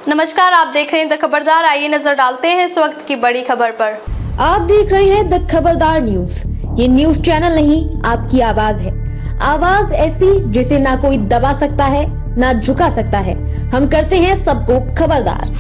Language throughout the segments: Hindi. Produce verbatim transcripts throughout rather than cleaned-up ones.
नमस्कार, आप देख रहे हैं द खबरदार। आइए नजर डालते हैं इस वक्त की बड़ी खबर पर। आप देख रहे हैं द खबरदार न्यूज। ये न्यूज चैनल नहीं, आपकी आवाज है। आवाज ऐसी जिसे ना कोई दबा सकता है ना झुका सकता है। हम करते हैं सबको खबरदार।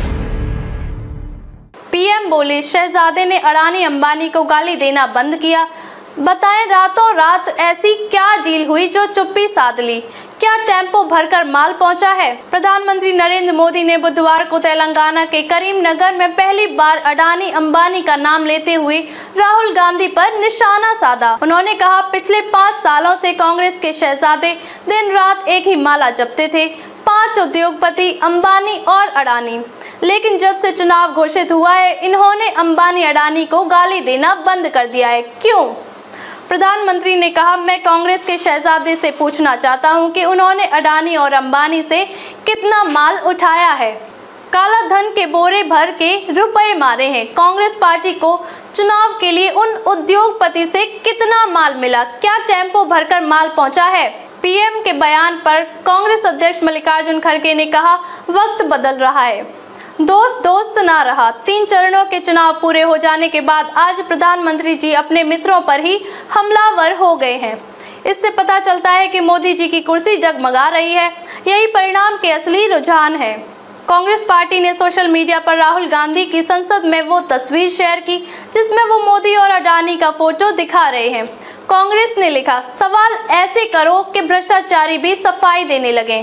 पीएम बोले, शहजादे ने अडानी अंबानी को गाली देना बंद किया। बताएं, रातों रात ऐसी क्या डील हुई जो चुप्पी साध ली? क्या टेम्पो भरकर माल पहुंचा है? प्रधानमंत्री नरेंद्र मोदी ने बुधवार को तेलंगाना के करीमनगर में पहली बार अडानी अंबानी का नाम लेते हुए राहुल गांधी पर निशाना साधा। उन्होंने कहा, पिछले पाँच सालों से कांग्रेस के शहजादे दिन रात एक ही माला जपते थे, पांच उद्योगपति अंबानी और अडानी। लेकिन जब से चुनाव घोषित हुआ है, इन्होंने अंबानी अडानी को गाली देना बंद कर दिया है। क्यों? प्रधानमंत्री ने कहा, मैं कांग्रेस के शहजादे से पूछना चाहता हूं कि उन्होंने अडानी और अंबानी से कितना माल उठाया है। काला धन के बोरे भर के रुपए मारे हैं। कांग्रेस पार्टी को चुनाव के लिए उन उद्योगपति से कितना माल मिला? क्या टेम्पो भरकर माल पहुंचा है? पीएम के बयान पर कांग्रेस अध्यक्ष मल्लिकार्जुन खड़गे ने कहा, वक्त बदल रहा है, दोस्त दोस्त ना रहा। तीन चरणों के चुनाव पूरे हो जाने के बाद आज प्रधानमंत्री जी अपने मित्रों पर ही हमलावर हो गए हैं। इससे पता चलता है कि मोदी जी की कुर्सी जगमगा रही है। यही परिणाम के असली रुझान है। कांग्रेस पार्टी ने सोशल मीडिया पर राहुल गांधी की संसद में वो तस्वीर शेयर की जिसमें वो मोदी और अडानी का फोटो दिखा रहे हैं। कांग्रेस ने लिखा, सवाल ऐसे करो कि भ्रष्टाचारी भी सफाई देने लगे।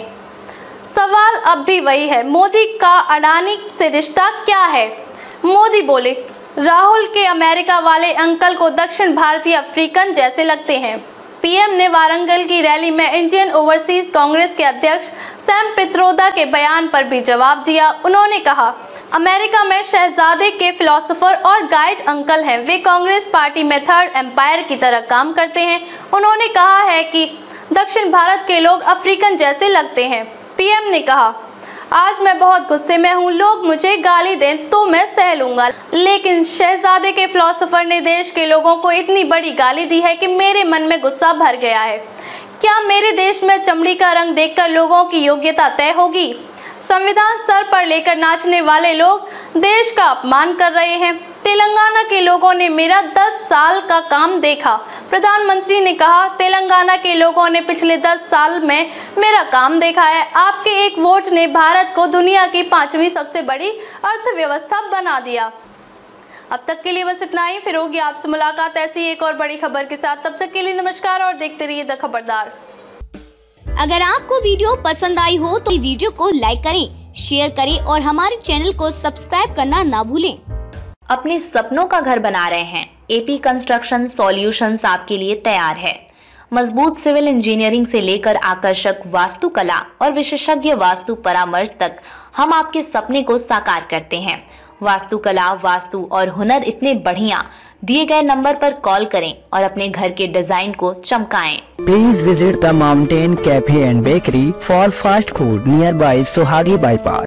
सवाल अब भी वही है, मोदी का अडानी से रिश्ता क्या है? मोदी बोले, राहुल के अमेरिका वाले अंकल को दक्षिण भारतीय अफ्रीकन जैसे लगते हैं। पीएम ने वारंगल की रैली में इंडियन ओवरसीज कांग्रेस के अध्यक्ष सैम पित्रोदा के बयान पर भी जवाब दिया। उन्होंने कहा, अमेरिका में शहजादे के फिलोसोफर और गाइड अंकल हैं। वे कांग्रेस पार्टी में थर्ड एम्पायर की तरह काम करते हैं। उन्होंने कहा है कि दक्षिण भारत के लोग अफ्रीकन जैसे लगते हैं। पीएम ने कहा, आज मैं बहुत गुस्से में हूँ, लोग मुझे गाली दें तो मैं सह लूंगा, लेकिन शहजादे के फिलोसोफर ने देश के लोगों को इतनी बड़ी गाली दी है कि मेरे मन में गुस्सा भर गया है। क्या मेरे देश में चमड़ी का रंग देखकर लोगों की योग्यता तय होगी? संविधान सर पर लेकर नाचने वाले लोग देश का अपमान कर रहे हैं। तेलंगाना के लोगों ने मेरा दस साल का काम देखा। प्रधानमंत्री ने कहा, तेलंगाना के लोगों ने पिछले दस साल में मेरा काम देखा है। आपके एक वोट ने भारत को दुनिया की पांचवी सबसे बड़ी अर्थव्यवस्था बना दिया। अब तक के लिए बस इतना ही। फिर होगी आपसे मुलाकात ऐसी एक और बड़ी खबर के साथ। तब तक के लिए नमस्कार और देखते रहिए द खबरदार। अगर आपको वीडियो पसंद आई हो तो वीडियो को लाइक करें, शेयर करें और हमारे चैनल को सब्सक्राइब करना ना भूलें। अपने सपनों का घर बना रहे हैं? एपी कंस्ट्रक्शन सॉल्यूशंस आपके लिए तैयार है। मजबूत सिविल इंजीनियरिंग से लेकर आकर्षक वास्तुकला और विशेषज्ञ वास्तु परामर्श तक हम आपके सपने को साकार करते हैं। वास्तुकला, वास्तु और हुनर इतने बढ़िया। दिए गए नंबर पर कॉल करें और अपने घर के डिजाइन को चमकाएं। Please visit the Mountain Cafe and Bakery for fast food nearby Sohagi Bypass.